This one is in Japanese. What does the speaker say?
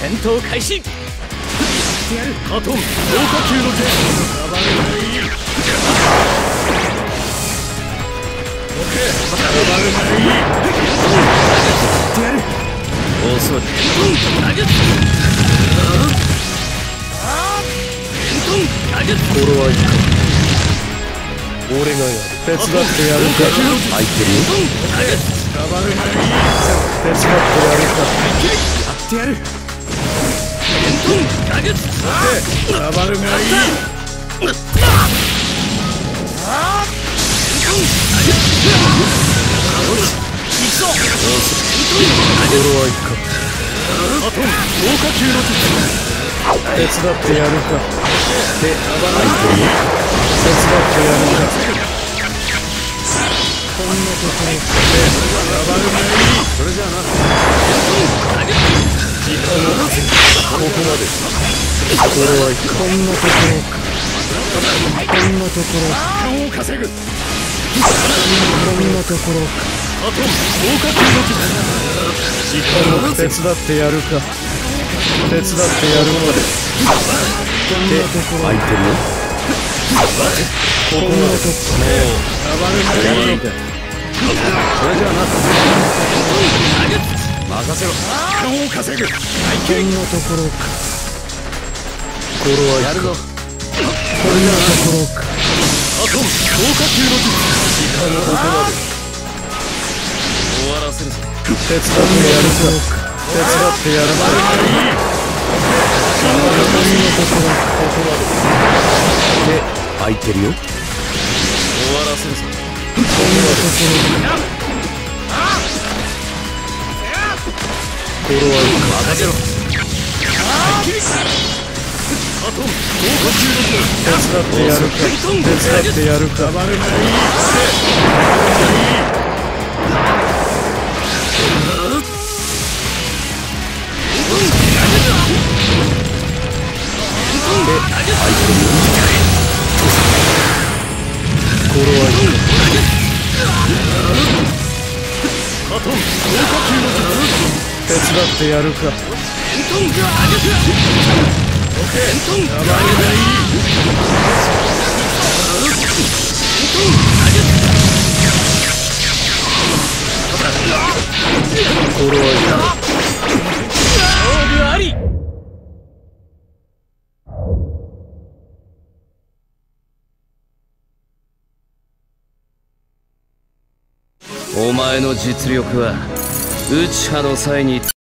戦闘開始。やるハトン、強化球の手。やる遅い。頃合いか。俺がやる。手伝ってやるか。空いてるよ。手伝ってやるか。やってやる。ラバルがいい。頃合いか。ハトン、強化球の手伝ってやるか。手伝ってやるか。こんなところラバルがいい。それじゃあな。時間を稼ぐ。ここまで。これはこんなところか。こんなところ。時間を稼ぐ。こんなところか。あと合格の時間を手伝ってやるか。手伝ってやるまで。こんなところ。空いてるよ。こんなところ。ラバルがいい。それじゃあな。任せろ。時間を稼ぐ。こんなところか。頃合いやるぞ。こんなところか。あと強化球の時間をここまで。終わらせるぞ。手伝ってやるか。手伝ってやるまで。こんなところか。ここまで。手空いてるよ。終わらせるぞ。こんなところか。頃合いか。任せろ。あと手伝ってやるか。手伝ってやるか。バルがいい。頃合いか。あと手伝ってやるか。頃合いか。勝負あり。お前の実力は内派の際に